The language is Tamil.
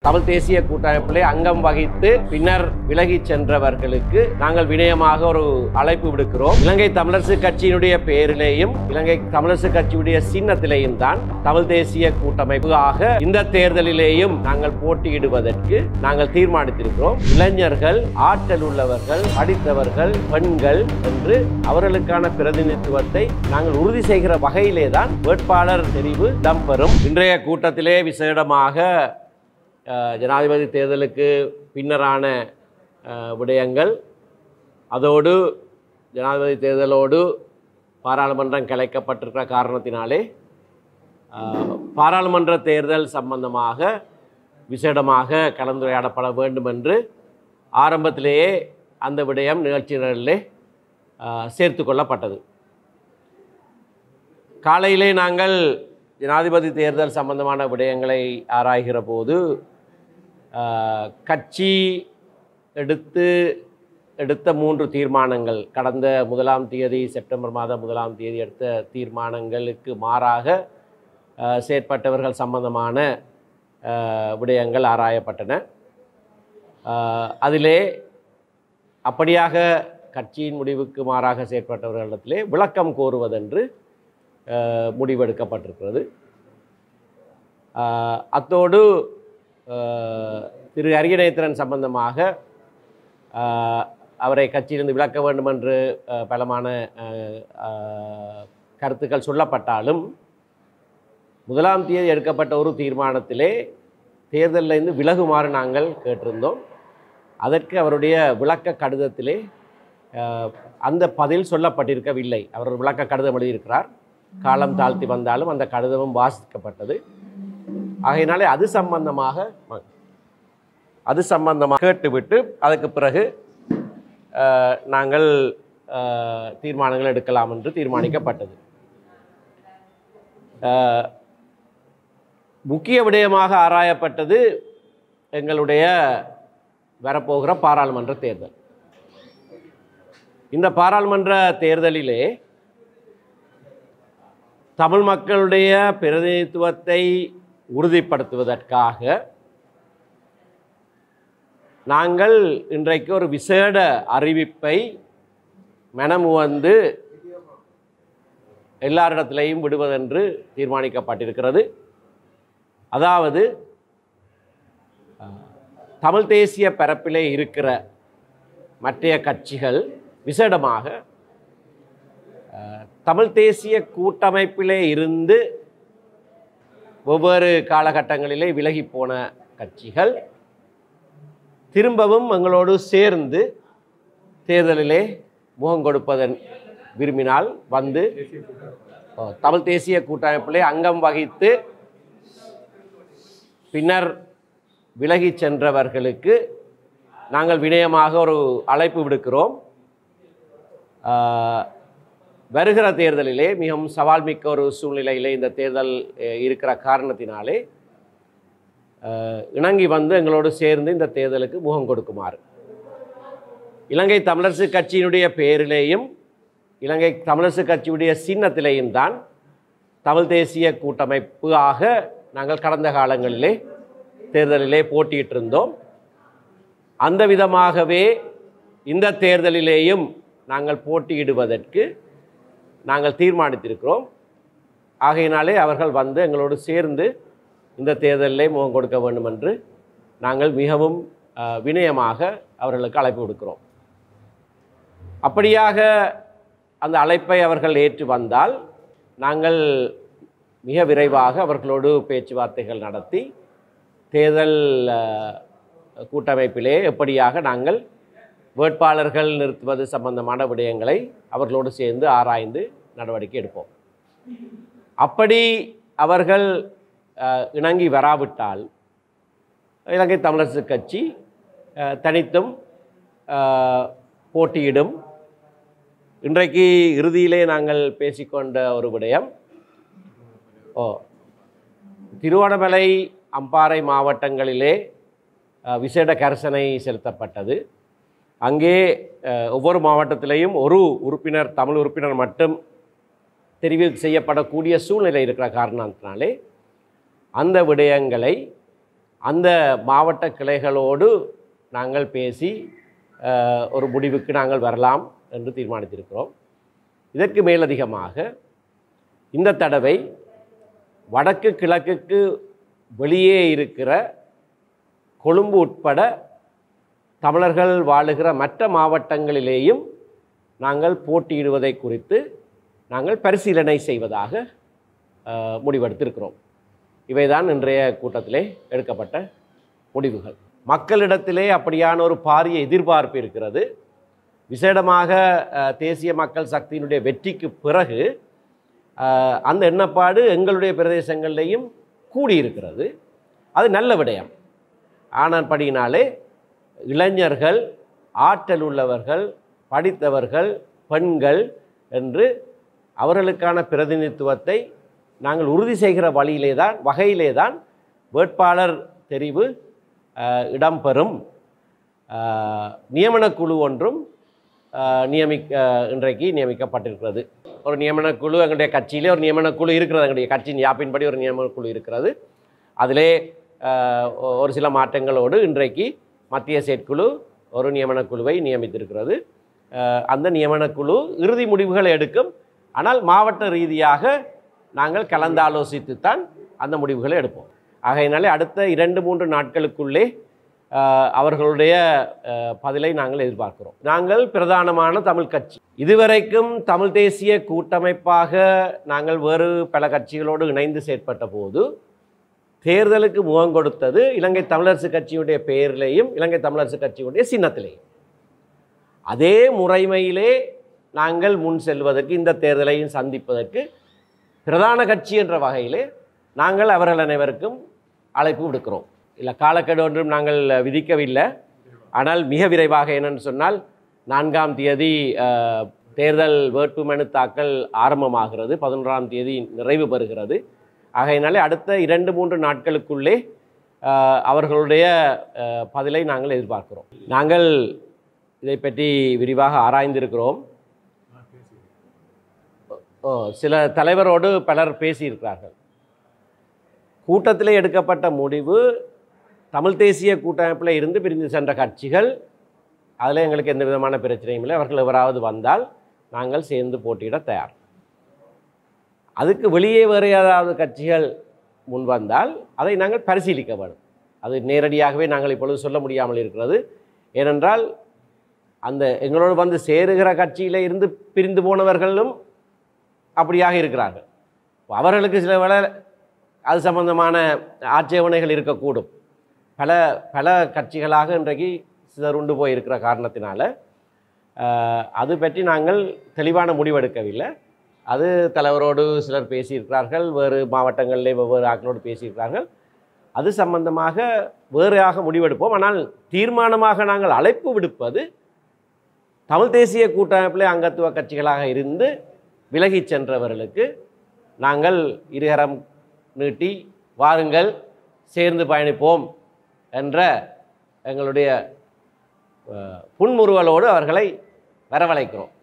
தமிழ் தேசிய கூட்டமைப்பிலே அங்கம் வகித்து பின்னர் விலகி சென்றவர்களுக்கு நாங்கள் வினயமாக ஒரு அழைப்பு விடுக்கிறோம். இலங்கை தமிழரசு கட்சியினுடைய பெயரிலேயும் இலங்கை தமிழரசு கட்சியுடைய சின்னத்திலேயும் தான் தமிழ் தேசிய கூட்டமைப்பு ஆக இந்த தேர்தலிலேயும் நாங்கள் போட்டியிடுவதற்கு நாங்கள் தீர்மானித்திருக்கிறோம். இளைஞர்கள், ஆற்றல் உள்ளவர்கள், படித்தவர்கள், பெண்கள் என்று அவர்களுக்கான பிரதிநிதித்துவத்தை நாங்கள் உறுதி செய்கிற வகையிலே தான் வேட்பாளர் தெரிவு இடம்பெறும். இன்றைய கூட்டத்திலே விசேடமாக ஜனாதிபதி தேர்தலுக்கு பின்னரான விடயங்கள், அதோடு ஜனாதிபதி தேர்தலோடு பாராளுமன்றம் கலைக்கப்பட்டிருக்கிற காரணத்தினாலே பாராளுமன்ற தேர்தல் சம்பந்தமாக விசேடமாக கலந்துரையாடப்பட வேண்டும் என்று ஆரம்பத்திலேயே அந்த விடயம் நிகழ்ச்சிகளிலே சேர்த்து கொள்ளப்பட்டது. காலையிலே நாங்கள் ஜனாதிபதி தேர்தல் சம்பந்தமான விடயங்களை ஆராய்கிற போது கட்சி எடுத்த 3 தீர்மானங்கள், கடந்த 1ஆம் தேதி செப்டம்பர் மாதம் 1ஆம் தேதி எடுத்த தீர்மானங்களுக்கு மாறாக செயற்பட்டவர்கள் சம்பந்தமான விடயங்கள் ஆராயப்பட்டன. அதிலே அப்படியாக கட்சியின் முடிவுக்கு மாறாக செயற்பட்டவர்களிடத்திலே விளக்கம் கோருவதென்று முடிவெடுக்கப்பட்டிருக்கிறது. அத்தோடு திரு அரியநேத்திரன் சம்பந்தமாக அவரை கட்சியிலிருந்து விலக்க வேண்டும் என்று பலமான கருத்துக்கள் சொல்லப்பட்டாலும் 1ஆம் தேதி எடுக்கப்பட்ட ஒரு தீர்மானத்திலே தேர்தலிலிருந்து விலகுமாறு நாங்கள் கேட்டிருந்தோம். அதற்கு அவருடைய விளக்க கடிதத்திலே அந்த பதில் சொல்லப்பட்டிருக்கவில்லை. அவர் ஒரு விளக்க கடிதம் எழுதியிருக்கிறார். காலம் தாழ்த்தி வந்தாலும் அந்த கடிதமும் வாசிக்கப்பட்டது. ஆகையினாலே அது சம்பந்தமாக கேட்டுவிட்டு அதுக்கு பிறகு நாங்கள் தீர்மானங்கள் எடுக்கலாம் என்று தீர்மானிக்கப்பட்டது. முக்கிய விடயமாக ஆராயப்பட்டது எங்களுடைய வரப்போகிற பாராளுமன்ற தேர்தல். இந்த பாராளுமன்ற தேர்தலிலே தமிழ் மக்களுடைய பிரதிநிதித்துவத்தை உறுதிப்படுத்துவதற்காக நாங்கள் இன்றைக்கு ஒரு விசேட அறிவிப்பை மனமுவந்து எல்லாரிடத்திலையும் விடுவதென்று தீர்மானிக்கப்பட்டிருக்கிறது. அதாவது தமிழ் தேசிய பரப்பிலே இருக்கிற மற்றைய கட்சிகள் விசேடமாக தமிழ் தேசிய கூட்டமைப்பிலே இருந்து ஒவ்வொரு காலகட்டங்களிலே விலகி போன கட்சிகள் திரும்பவும் எங்களோடு சேர்ந்து தேர்தலிலே முகம் கொடுப்பதன் விரும்பினால் வந்து தமிழ் தேசிய கூட்டமைப்பிலே அங்கம் வகித்து பின்னர் விலகி சென்றவர்களுக்கு நாங்கள் வினயமாக ஒரு அழைப்பு விடுக்கிறோம். வருகிற தேர்தலிலே மிகவும் சவால் மிக்க ஒரு சூழ்நிலையிலே இந்த தேர்தல் இருக்கிற காரணத்தினாலே இணங்கி வந்து எங்களோடு சேர்ந்து இந்த தேர்தலுக்கு முகம் கொடுக்குமாறு இலங்கை தமிழரசு கட்சியினுடைய பெயரிலேயும் இலங்கை தமிழரசு கட்சியுடைய சின்னத்திலேயும் தான் தமிழ் தேசிய கூட்டமைப்பு ஆக நாங்கள் கடந்த காலங்களிலே தேர்தலிலே போட்டியிட்டிருந்தோம். அந்த விதமாகவே இந்த தேர்தலிலேயும் நாங்கள் போட்டியிடுவதற்கு நாங்கள் தீர்மானித்திருக்கிறோம். ஆகையினாலே அவர்கள் வந்து எங்களோடு சேர்ந்து இந்த தேர்தலிலே முகம் கொடுக்க வேண்டும் என்று நாங்கள் மிகவும் வினயமாக அவர்களுக்கு அழைப்பு விடுக்கிறோம். அப்படியாக அந்த அழைப்பை அவர்கள் ஏற்று வந்தால் நாங்கள் மிக விரைவாக அவர்களோடு பேச்சுவார்த்தைகள் நடத்தி தேர்தல் கூட்டமைப்பிலே எப்படியாக நாங்கள் வேட்பாளர்கள் நிறுத்துவது சம்பந்தமான விடயங்களை அவர்களோடு சேர்ந்து ஆராய்ந்து நடவடிக்கை எடுப்போம். அப்படி அவர்கள் இணங்கி வராவிட்டால் இலங்கை தமிழரசு கட்சி தனித்தும் போட்டியிடும். இன்றைக்கு இறுதியிலே நாங்கள் பேசிக்கொண்ட ஒரு விடயம், திருவண்ணாமலை, அம்பாறை மாவட்டங்களிலே விசேட கரிசனை செலுத்தப்பட்டது. அங்கே ஒவ்வொரு மாவட்டத்திலேயும் ஒரு உறுப்பினர், தமிழ் உறுப்பினர் மட்டும் தெரிவு செய்யப்படக்கூடிய சூழ்நிலை இருக்கிற காரணத்தினாலே அந்த விடயங்களை அந்த மாவட்ட கிளைகளோடு நாங்கள் பேசி ஒரு முடிவுக்கு நாங்கள் வரலாம் என்று தீர்மானித்திருக்கிறோம். இதற்கு மேலதிகமாக இந்த தடவை வடக்கு கிழக்குக்கு வெளியே இருக்கிற கொழும்பு உட்பட தமிழர்கள் வாழுகிற மற்ற மாவட்டங்களிலேயும் நாங்கள் போட்டியிடுவதை குறித்து நாங்கள் பரிசீலனை செய்வதாக முடிவெடுத்திருக்கிறோம். இவைதான் இன்றைய கூட்டத்திலே எடுக்கப்பட்ட முடிவுகள். மக்களிடத்திலே அப்படியான ஒரு பாரிய எதிர்பார்ப்பு இருக்கிறது. விசேடமாக தேசிய மக்கள் சக்தியினுடைய வெற்றிக்கு பிறகு அந்த எண்ணப்பாடு எங்களுடைய பிரதேசங்களிலேயும் கூடியிருக்கிறது. அது நல்ல விடயம். ஆனபடியினாலே இளைஞர்கள், ஆற்றல் உள்ளவர்கள், படித்தவர்கள், பெண்கள் என்று அவர்களுக்கான பிரதிநிதித்துவத்தை நாங்கள் உறுதி செய்கிற வகையிலே தான் வேட்பாளர் தெரிவு இடம்பெறும். நியமனக்குழு ஒன்றும் இன்றைக்கு நியமிக்கப்பட்டிருக்கிறது. ஒரு நியமனக்குழு எங்களுடைய கட்சியிலே ஒரு நியமனக்குழு இருக்கிறது. எங்களுடைய கட்சியின் யாப்பின்படி ஒரு நியமனக்குழு இருக்கிறது. அதிலே ஒரு சில மாற்றங்களோடு இன்றைக்கு மத்திய செயற்குழு ஒரு நியமனக்குழுவை நியமித்திருக்கிறது. அந்த நியமனக்குழு இறுதி முடிவுகளை எடுக்கும். ஆனால் மாவட்ட ரீதியாக நாங்கள் கலந்தாலோசித்துத்தான் அந்த முடிவுகளை எடுப்போம். ஆகையினாலே அடுத்த 2-3 நாட்களுக்குள்ளே அவர்களுடைய பதிலை நாங்கள் எதிர்பார்க்கிறோம். நாங்கள் பிரதானமான தமிழ் கட்சி. இதுவரைக்கும் தமிழ் தேசிய கூட்டமைப்பாக நாங்கள் வேறு பல கட்சிகளோடு இணைந்து செயற்பட்ட போது தேர்தலுக்கு முகம் கொடுத்தது இலங்கை தமிழரசு கட்சியுடைய பெயரிலேயும் இலங்கை தமிழரசு கட்சியுடைய சின்னத்திலேயும். அதே முறைமையிலே நாங்கள் முன் செல்வதற்கு, இந்த தேர்தலையும் சந்திப்பதற்கு பிரதான கட்சி என்ற வகையிலே நாங்கள் அவர்கள் அனைவருக்கும் அழைப்பு விடுக்கிறோம். இல்லை, காலக்கெடு ஒன்றும் நாங்கள் விதிக்கவில்லை. ஆனால் மிக விரைவாக என்னென்னு சொன்னால் 4ஆம் தேதி தேர்தல் வேட்புமனு தாக்கல் ஆரம்பமாகிறது, 11ஆம் தேதி நிறைவு பெறுகிறது. ஆகையினாலே அடுத்த 2-3 நாட்களுக்குள்ளே அவர்களுடைய பதிலை நாங்கள் எதிர்பார்க்கிறோம். நாங்கள் இதை பற்றி விரிவாக ஆராய்ந்திருக்கிறோம். சில தலைவரோடு பலர் பேசியிருக்கிறார்கள். கூட்டத்திலே எடுக்கப்பட்ட முடிவு தமிழ் தேசிய கூட்டமைப்பில் இருந்து பிரிந்து சென்ற கட்சிகள், அதில் எங்களுக்கு எந்த விதமான பிரச்சனையும் இல்லை. அவர்கள் எவராவது வந்தால் நாங்கள் சேர்ந்து போட்டியிட தயார். அதுக்கு வெளியே வேறு ஏதாவது கட்சிகள் முன் வந்தால் அதை நாங்கள் பரிசீலிக்க வேண்டும். அது நேரடியாகவே நாங்கள் இப்பொழுது சொல்ல முடியாமல் இருக்கிறது. ஏனென்றால் அந்த எங்களோடு வந்து சேருகிற கட்சியில் இருந்து பிரிந்து போனவர்களும் அப்படியாக இருக்கிறார்கள். அவர்களுக்கு சில வேளை அது சம்பந்தமான ஆட்சேபனைகள் இருக்கக்கூடும். பல கட்சிகளாக இன்றைக்கு சிதறுண்டு போயிருக்கிற காரணத்தினால அது பற்றி நாங்கள் தெளிவான முடிவெடுக்கவில்லை. அது தலைவரோடு சிலர் பேசியிருக்கிறார்கள், வேறு மாவட்டங்களிலே வெவ்வேறு ஆக்களோடு பேசியிருக்கிறார்கள். அது சம்பந்தமாக வேறையாக முடிவெடுப்போம். ஆனால் தீர்மானமாக நாங்கள் அழைப்பு விடுப்பது தமிழ் தேசிய கூட்டமைப்பிலே அங்கத்துவ கட்சிகளாக இருந்து விலகி சென்றவர்களுக்கு நாங்கள் இருகரம் நீட்டி வாருங்கள் சேர்ந்து பயணிப்போம் என்ற எங்களுடைய புன்முறுவலோடு அவர்களை வரவழைக்கிறோம்.